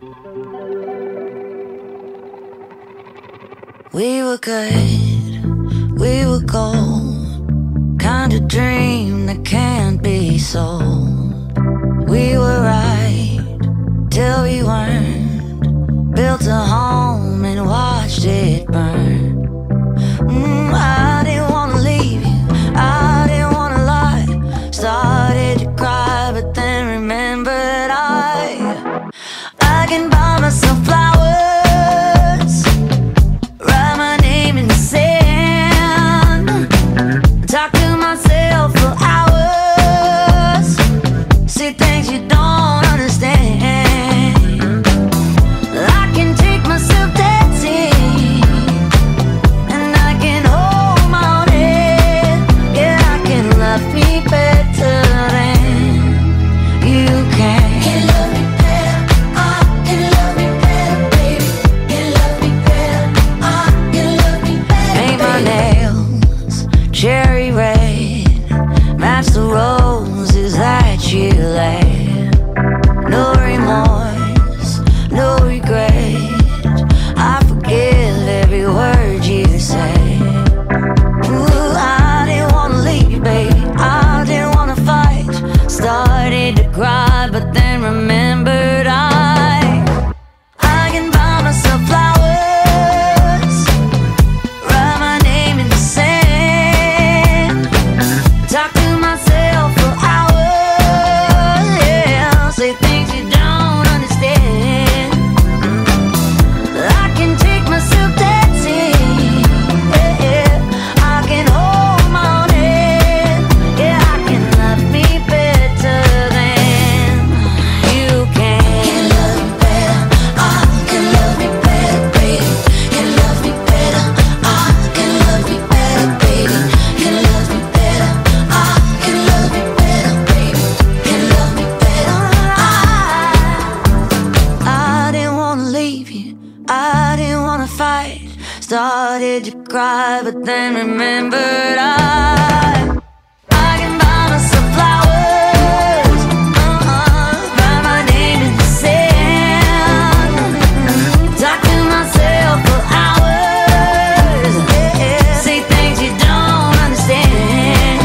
We were good, we were gold, kind of dream that can't be sold. We were right till we weren't, built a home and watched it burn. I didn't wanna leave you, I didn't wanna lie. Started to cry but then remembered I can buy myself flowers, write my name in the sand, talk to myself for hours, see things you don't understand. I can take myself dancing, and I can hold my own head. Yeah, I can love me better than you can. Can love me better, can love me better, baby. Can love me better, can love me better. Paint my nails cherry red, match the roses that you laid. No remorse, no regret, I forgive every word you say. Ooh, I didn't wanna leave you, baby, I didn't wanna fight. Started to cry but then remembered I can buy myself flowers, write my name in the sand, talk to myself for hours, yeah, say things you don't understand. I can take myself dancing, yeah, I can hold my own head. Yeah, I can love me better than you can. Can love me better, can love me better, baby. Can love me better, can love me better, baby. Can love me better, can love me better, baby. Can love me better. I didn't wanna leave you, I didn't wanna fight. Started to cry but then remembered I can buy myself flowers, write my name in the sand, talk to myself for hours, yeah, say things you don't understand.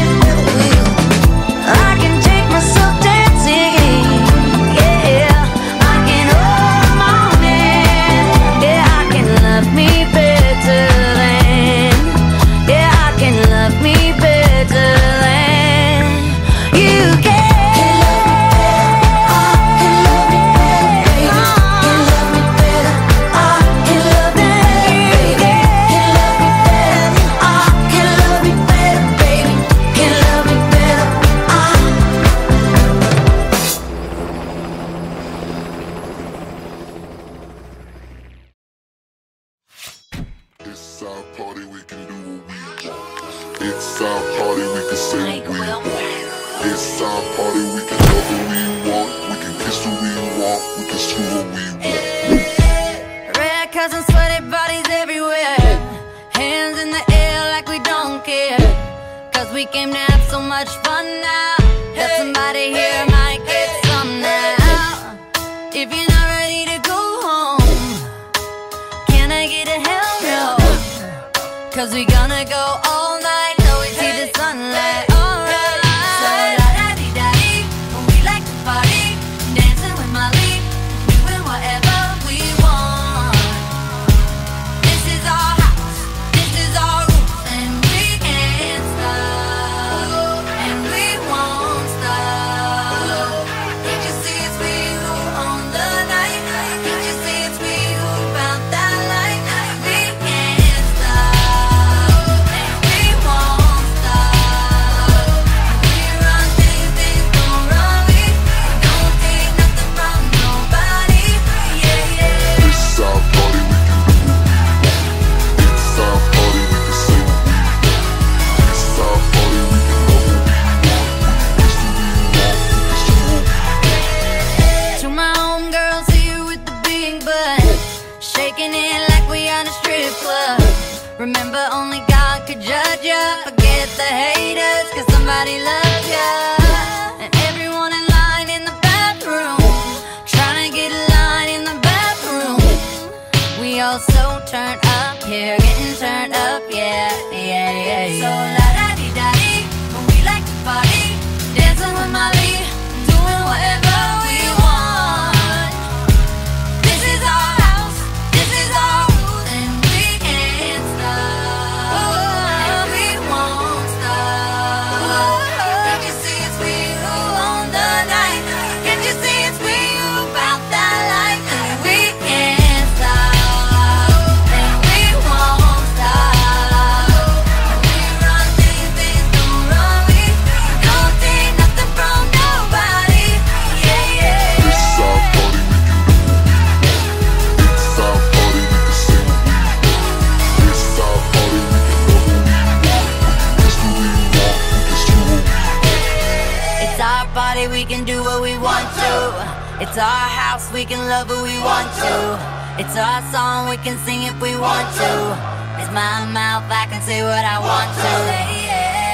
I can take myself dancing, yeah, I can hold my own hand. Yeah, I can love me better than, yeah, I can love me better than you can. Can love me better, baby. Can love me better, can love me better, baby. Can love me better, It's our party, we can do what we want. It's our party, we can say what we want. It's our party, we can love who we want. We can kiss who we want, we can screw what we want. Red cousins, sweaty bodies everywhere, hands in the air like we don't care, cause we came to have so much fun now, that somebody here might get some now. If you're not ready to go home, can I get a hell no? Cause we gonna go all night till we see the sunlight. Alright, so la-da-dee-da-dee, we like to party, dancing with Molly, doing whatever we want. This is our house, this is our rules, and we can't stop, and we won't stop. Can't you see it's we who own the night? Can't you see it's we who found that light? We can't stop, and we turn up here, getting turned up, yeah, yeah, yeah, yeah. So la-da-dee-da-dee, when we like to party, dancing with Molly, doing whatever we want. This is our house, this is our rules, and we can't stop, and we won't stop. Can't you see it's we who own the night? Can't you see it's we who bout that life? And we can't stop, and we won't stop. We run things, things don't run we. Don't take nothing from nobody. Yeah, yeah. It's our party, we can do what we want. It's our party, we can say what we want. It's our party, we can love what we want. We can kiss what we want, we can screw what we want. It's our party, we can do what we want to. It's our house, we can love who we want to. It's our song, we can sing if we want to. It's my mouth, I can say what I want to. Yeah,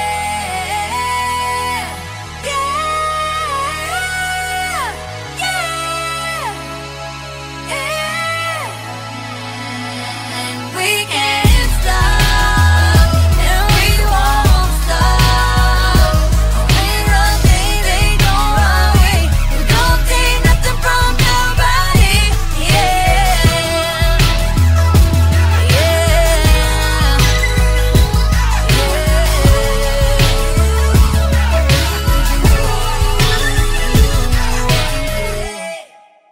yeah, yeah, yeah. And we can't stop, and we won't stop. We run things, they don't run we. We don't take nothing from nobody. Yeah, yeah.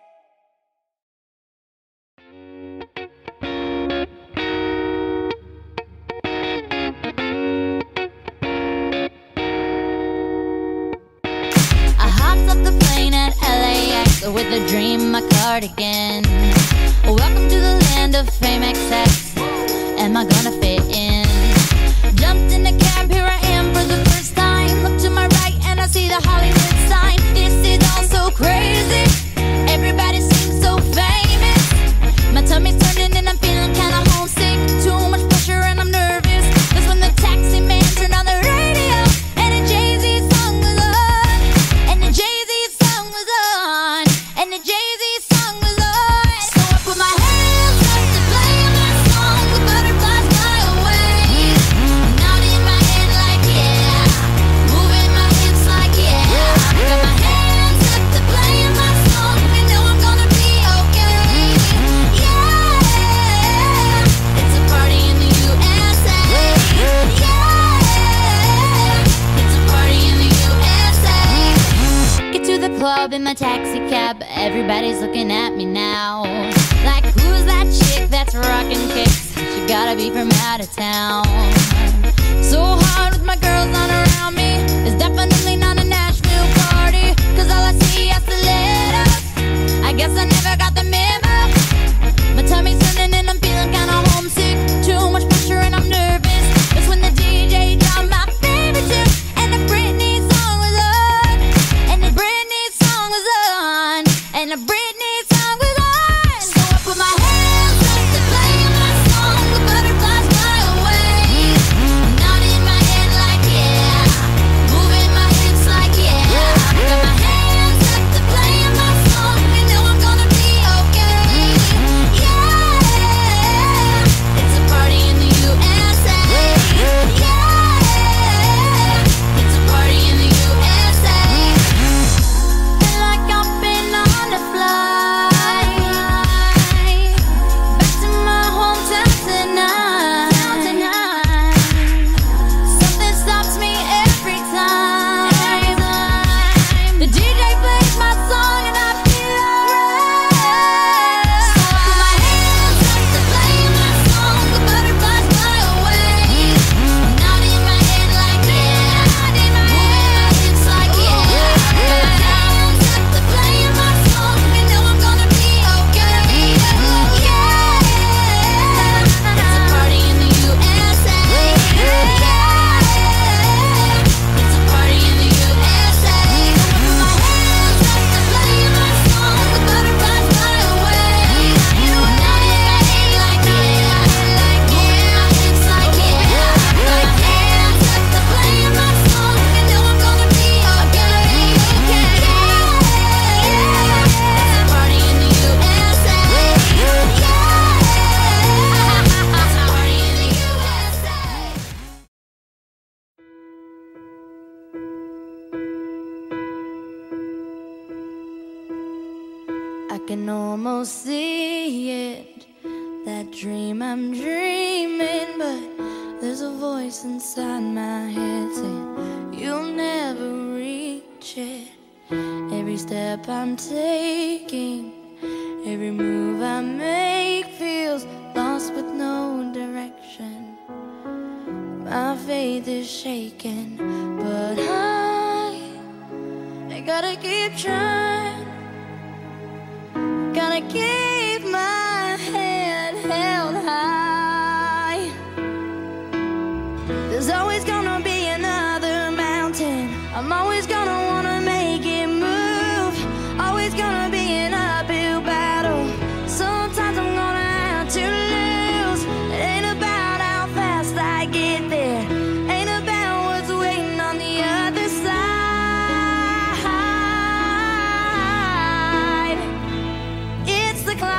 I hopped off the plane at LAX with a dream, my cardigan. Welcome to the land of fame excess. Am I gonna fit in? Jumped in the cab, here I am for the first time. Look to my right and I see the Hollywood sign. This is all so crazy. Everybody seems so famous. My tummy's turning and I'm feeling kinda homesick. Too much pressure and I'm nervous. That's when the taxi man turned on the radio and a Jay-Z song was on. And the Jay-Z song was on. And the Jay-Z song was on. So I put my hands up to play my song. The butterflies fly away. Nodding my head like yeah. Moving my hips like yeah. Got my hands up to play my song. And know I'm gonna be okay. Yeah. It's a party in the USA. Yeah. It's a party in the USA. Get to the club in my taxi cab. Everybody's looking at me now. Like, who's that chick that's rocking kicks? She gotta be from out of town. So hard with my girls not around me. It's definitely not a Nashville party. Cause all I see are stilettos. I guess I never got the memo. My tummy's turning and I'm feeling kinda homesick. Too much pressure and I'm nervous. That's when the DJ dropped my favorite tune. And the Britney song was on. And the Britney song was on. And the Britney song was on. So I put my hands up to play my song. The butterflies fly away. Nodding my head like yeah. Moving my hips can almost see it, that dream I'm dreaming, but there's a voice inside my head saying you'll never reach it. Every step I'm taking, every move I make feels lost with no direction. My faith is shaking, but I gotta keep trying. Gotta keep my head held high. There's always gonna be another mountain. I'm always gonna wanna make it move. Always gonna be an uphill battle. Sometimes I'm gonna have to lose. It ain't about how fast I get there, ain't about what's waiting on the other side. It's the climb.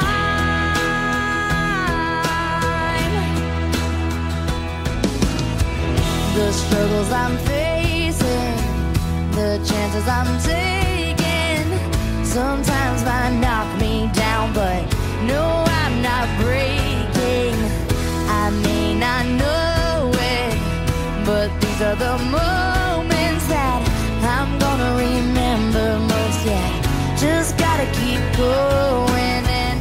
The struggles I'm facing, the chances I'm taking, sometimes might knock me down, but no, I'm not breaking. I may not know it, but these are the moments that I'm gonna remember most. Yeah, just gotta keep going, and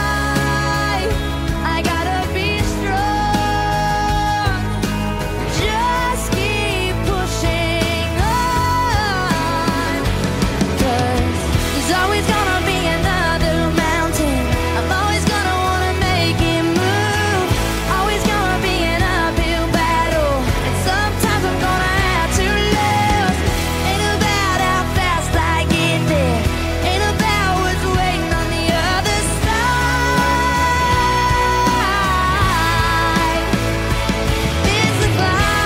I gotta be strong. Just keep pushing on, 'cause there's always gonna be another mountain. I'm always gonna wanna make it move. Always gonna be an uphill battle, and sometimes I'm gonna have to lose. Ain't about how fast I get there, ain't about what's waiting on the other side. It's the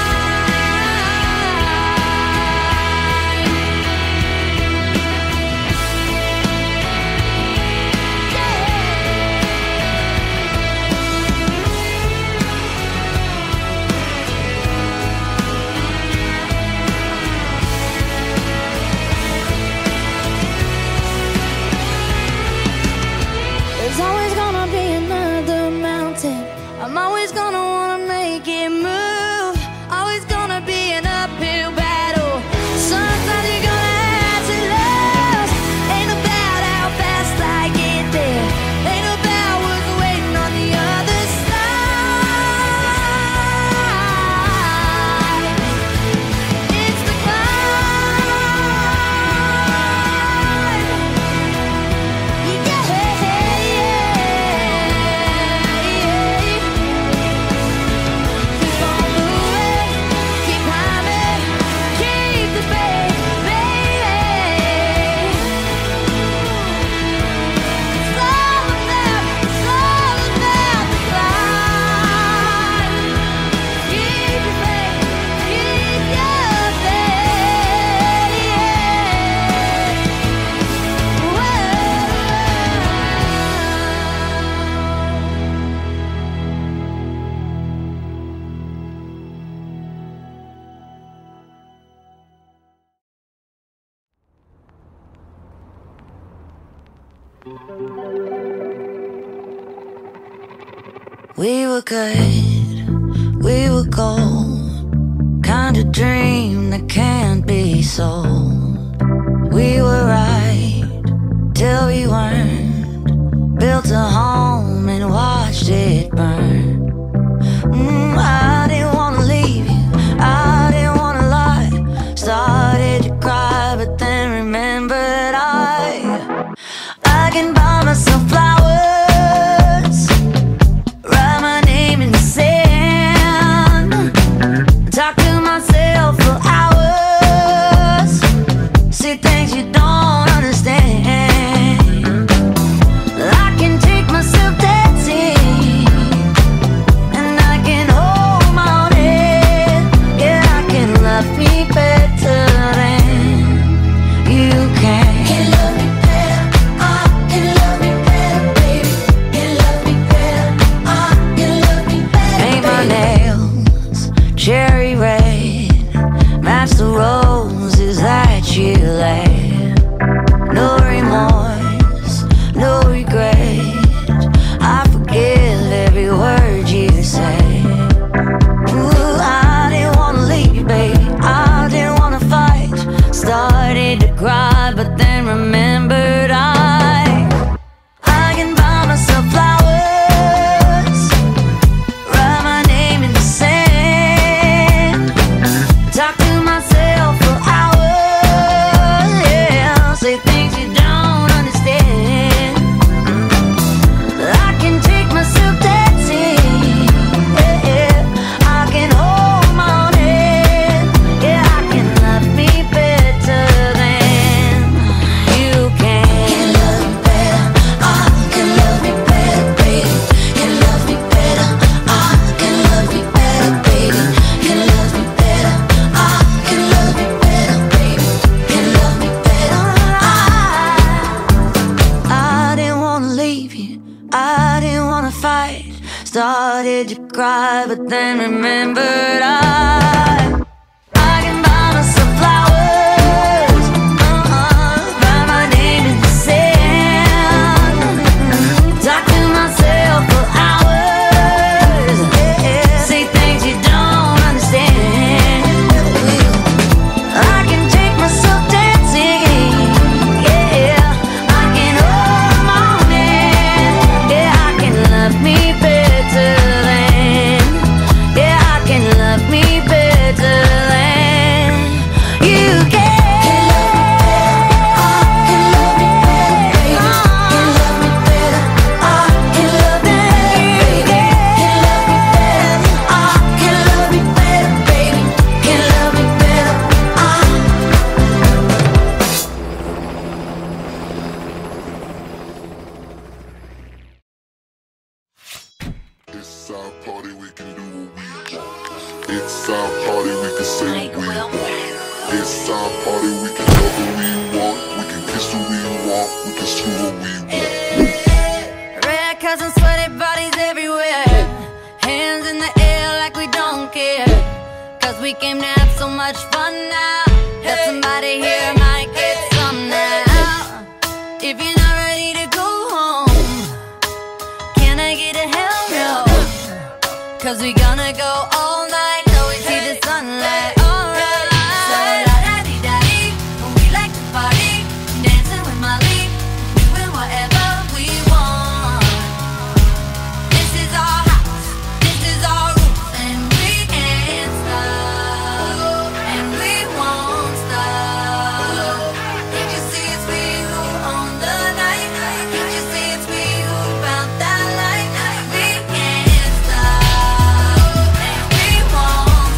There's always gonna be another mountain. I'm always gonna wanna make it move. Always gonna be an uphill battle. Sometimes you're gonna have to lose. Ain't about how fast I get there, ain't about what's waiting on the other side. It's the climb. Yeah. Keep on moving, keep climbing, keep the faith, baby. It's all about the climb. Keep your faith, keep your faith, We were good, we were gold, kind of dream that can't be sold. We were right till we weren't, built a home and watched it burn. I didn't wanna leave you, I didn't wanna lie. Started to cry, but then remembered I can buy myself flowers, write my name in the sand, talk to myself for hours, see things you don't understand. I can take myself dancing, and I can hold my own head. Yeah, I can love me better than you can. Can love me better, I can love started to cry, but then remembered I can buy myself flowers, write my name in the sand, talk to myself for hours, say things you don't understand. I can take myself dancing, yeah, I can hold the morning, yeah, I can love me better than, yeah, I can love me better than you can. It's our party, we can do what we want. It's our party, we can say what we want. It's our party, we can love what we want. We can kiss what we want. We can screw what we want. Red cousins, sweaty bodies everywhere, hands in the air like we don't care, cause we came to have so much fun now, that somebody here might get some now. If you're not ready to go home, can I get a hell no? Cause we gonna go all night till we see the sunlight. Alright, so la-da-dee-da-dee, we like to party, dancing with Molly, doing whatever we want. This is our house, this is our rules, and we can't stop, and we won't stop. Can't you see it's we who own the night? Can't you see it's we who found that light? We can't stop, and we won't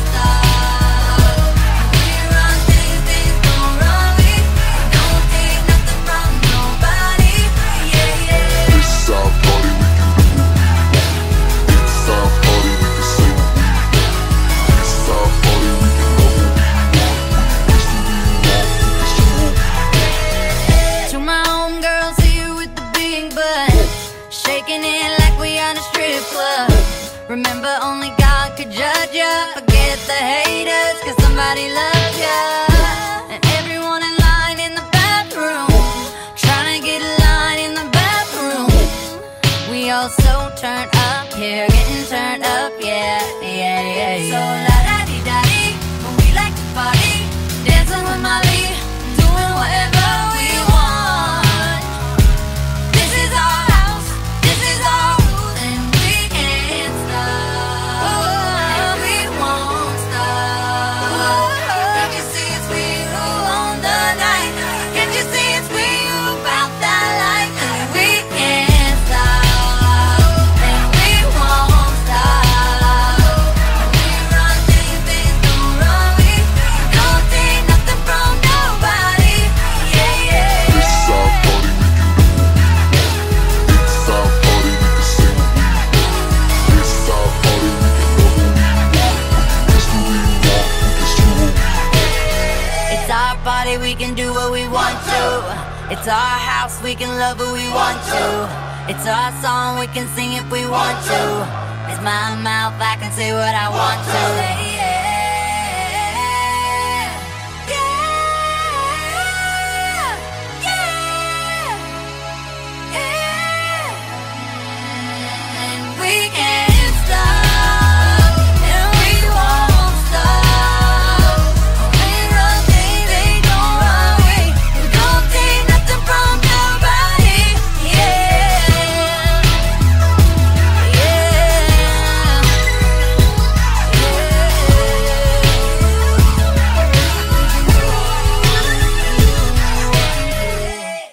stop. We run things, things don't run we. Don't take nothing from nobody. Yeah, yeah. It's our party, we can do what we want. It's our party, we can say what we want. It's our party, we can love what we want. We can kiss what we want. We can screw what we want. To my homegirls here with the big butt, shaking it like we on a strip club. Remember, only God could judge ya. Forget the haters, cause somebody loves ya. And everyone in line in the bathroom, trying to get a line in the bathroom. We all so turned up here, getting turned up, yeah, yeah, yeah, yeah. So la-da-dee-da-dee, but we like to party, dancing with Molly, doing whatever we want. This is our house, this is our rules, and we can't stop, and we won't stop. Can't you see it's we who own the night? Can't you see it's we who found that light? We can't stop, and we won't stop. We run things, things don't run we. Don't take nothing from nobody. Yeah, yeah. It's our party, we can do what we want. It's our party, we can say what we want. It's our party, we can love what we want. We can kiss what we want. We can screw what we want. It's our party, we can do what we want to. It's our house, we can love who we want to. It's our song, we can sing if we want to. It's my mouth, I can say what I want to. Yeah, yeah, yeah, yeah. And we can't stop, and we won't stop. We run things, they don't run we. We don't take nothing from nobody. Yeah, yeah.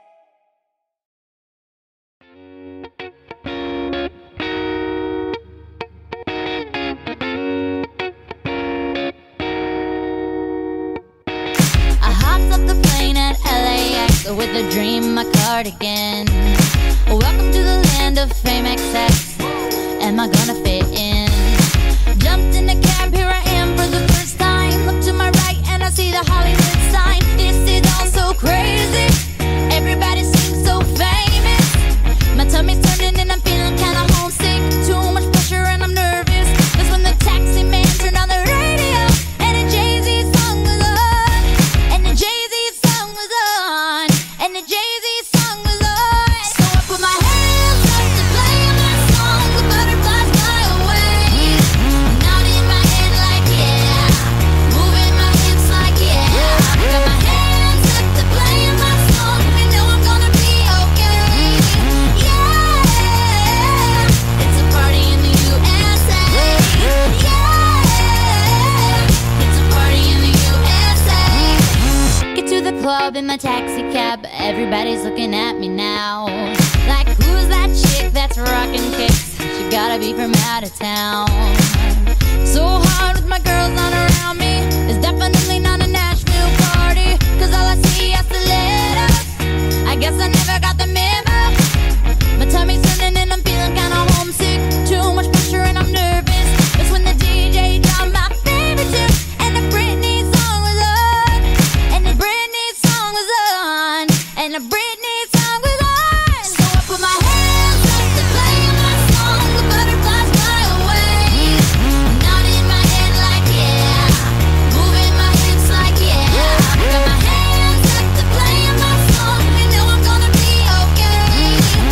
I hopped up the plane at LAX with a dream, my cardigan. Welcome to the land of fame XX. Am I gonna fit in? Jumped in the cab, here I am for the first time. Look to my right and I see the Hollywood sign. This is all so crazy. Everybody seems so famous. My tummy's turning and I'm feeling kinda homesick. Too much a taxi cab, everybody's looking at me now. Like, who's that chick that's rocking kicks? She gotta be from out of town. So hard with my girls not around me. It's definitely not a Nashville party, cause all I see is the letters. I guess I never got the memo. My tummy's turning and I'm feeling kinda homesick. Too much pressure and I'm nervous. That's when the DJ dropped my favorite tune, and the Britney song was on. And the Britney song was on. And the Britney song was on. So I put my hands up to play my song. The butterflies fly away. Nodding my head like yeah, moving my hips like yeah. Got my hands up to play my song. You know I'm gonna be okay.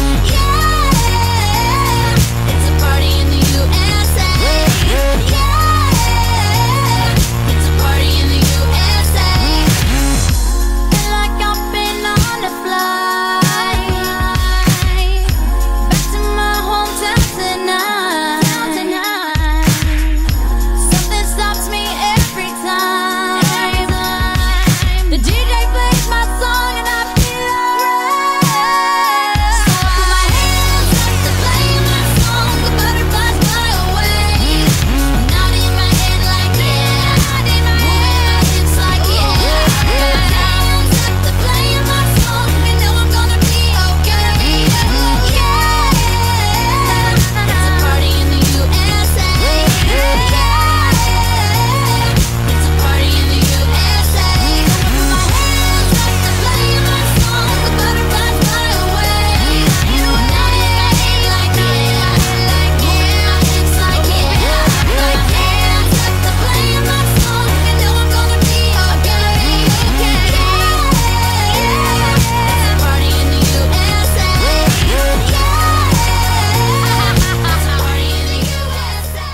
Yeah, it's a party in the USA. Yeah, it's a party in the USA. Feel like I've been on a flight back to my hometown tonight. Something stops me every time. The DJ plays my song and I feel alright. So I put my hands up to play my song. The butterflies fly away. Nodding my head like yeah, moving my hips like yeah. Got my hands up to play my song. You know I'm gonna be okay. Yeah, it's a party in the USA. Yeah, it's a party in the USA. I put my hands up to play my song. The butterflies fly away. Nodding my head like yeah, moving my hips like yeah. Got my hands up to play my song. You know I'm gonna be okay. Yeah, it's a party in the USA. Yeah, it's a party in the USA.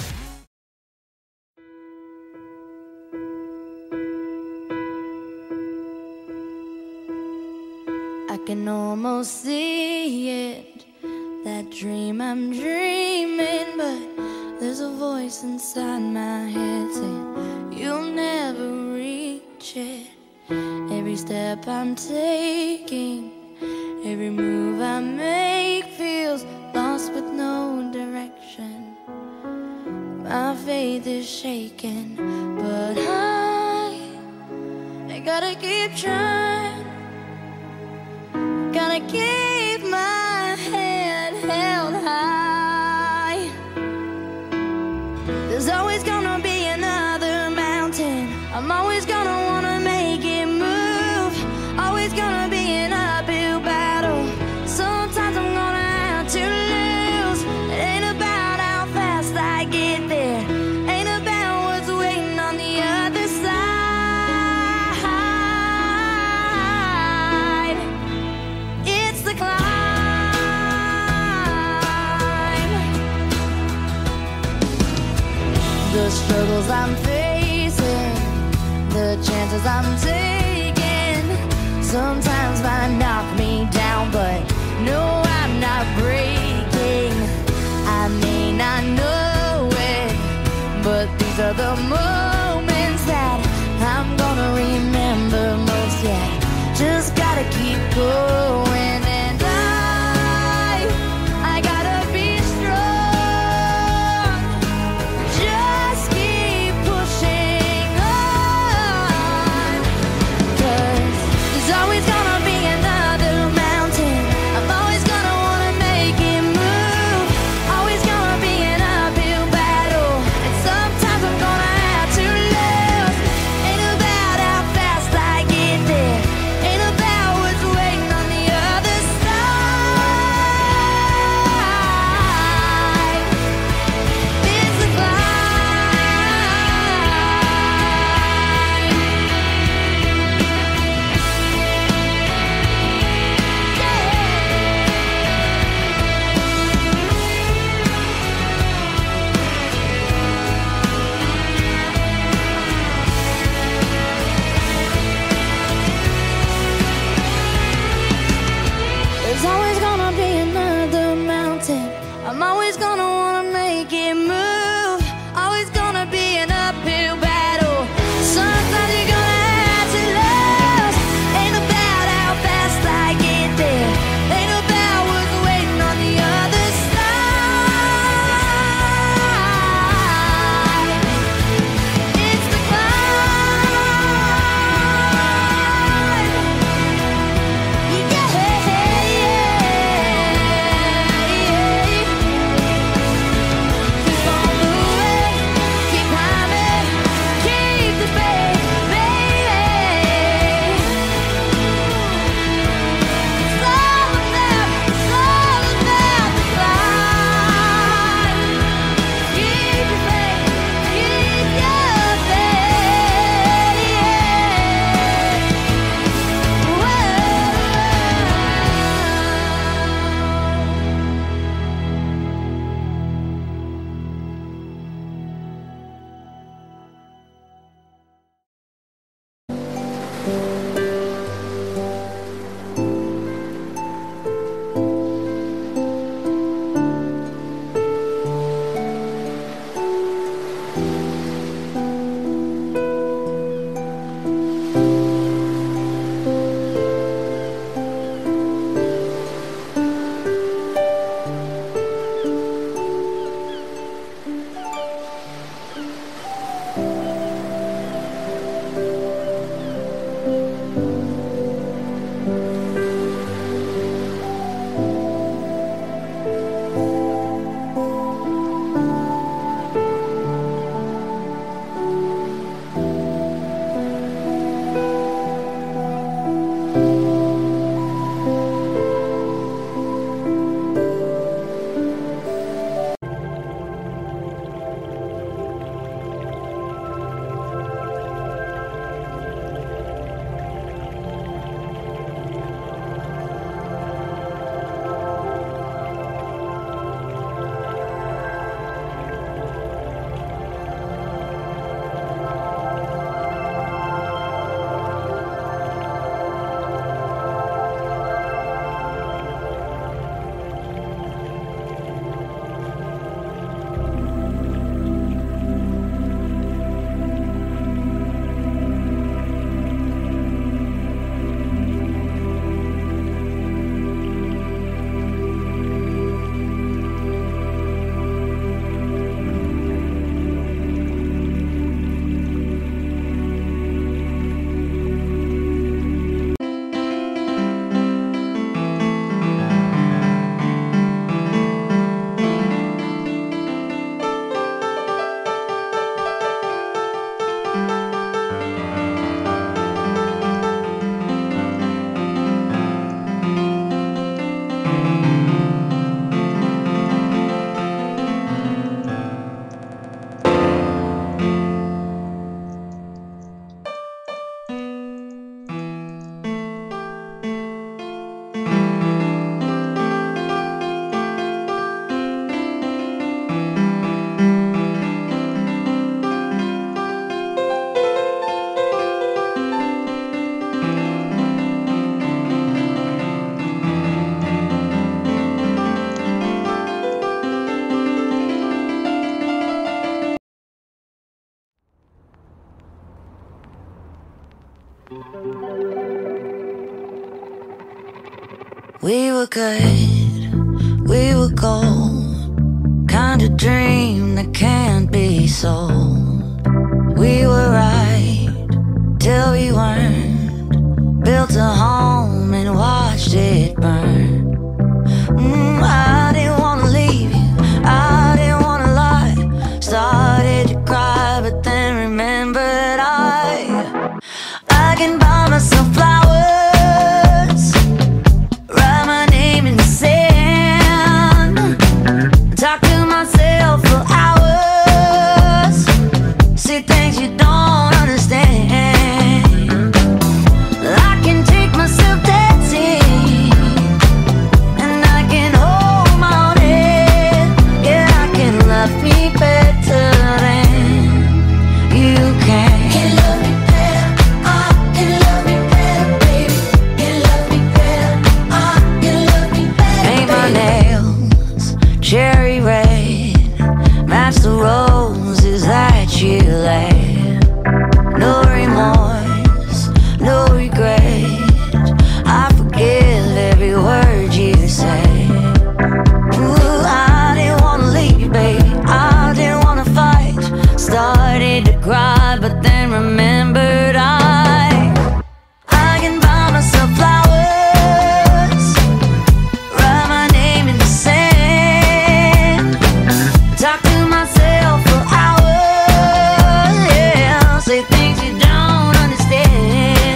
I can almost see it, that dream I'm dreaming, but there's a voice inside my head saying you'll never reach it. Every step I'm taking, every move I make feels lost with no direction. My faith is shaken, but I gotta keep trying. Gotta keep my head held high. There's always gonna be another mountain. I'm always gonna wanna make it move. Always gonna be an uphill battle. Sometimes I'm gonna have to lose. It ain't about how fast I get there. Ain't about what's waiting on the other side. It's the climb. The struggles I'm facing, the chances I'm taking, sometimes might knock me down, but no, I'm not breaking. I may not know it, but these are the moments that I'm gonna remember most. Yeah, just gotta keep going, and I gotta be strong. Just keep pushing on, 'cause there's always gonna be another mountain. I'm always gonna wanna make it move. Always gonna be an uphill battle, and sometimes I'm gonna have to lose. Ain't about how fast I get there. Ain't about what's waiting on the other side. It's the There's always gonna be another mountain. I'm always gonna wanna make it move. Always gonna be an uphill battle. Sometimes you're gonna have to lose. Ain't about We were good, we were gold, kind of dream that can't be sold. We were right till we weren't, built a home and watched it burn. I didn't wanna leave you, I didn't wanna lie. Started to cry but then remembered I can buy myself flowers, write my name in the sand, talk to myself for hours, see things you don't understand. I can take myself dancing, and I can hold my own head. Yeah, I can love me better than you can. Can love me better, can love me better, baby. Can love me better, can love me better. Paint my nails cherry red, match the roses that you laid. No remorse, no regret, I forgive every word you say. Ooh, I didn't wanna leave you, baby, I didn't wanna fight. Started to cry but then remembered I can buy myself flowers, write my name in the sand, talk to myself for hours, yeah, say things you don't understand.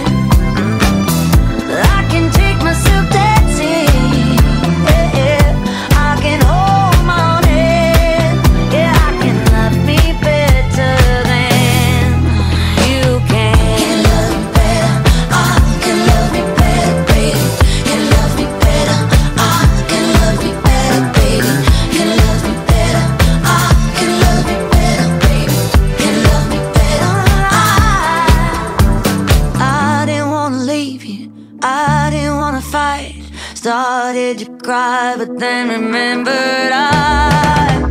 I can take myself dancing, yeah, I can hold my own head, yeah, I can love me better than you can. Can love me better, can love me better, baby. Can love me better, can love me better, baby. Can love me better, can love me better, baby. Can love me better. I didn't wanna leave you, I didn't wanna fight. Started to cry but then remembered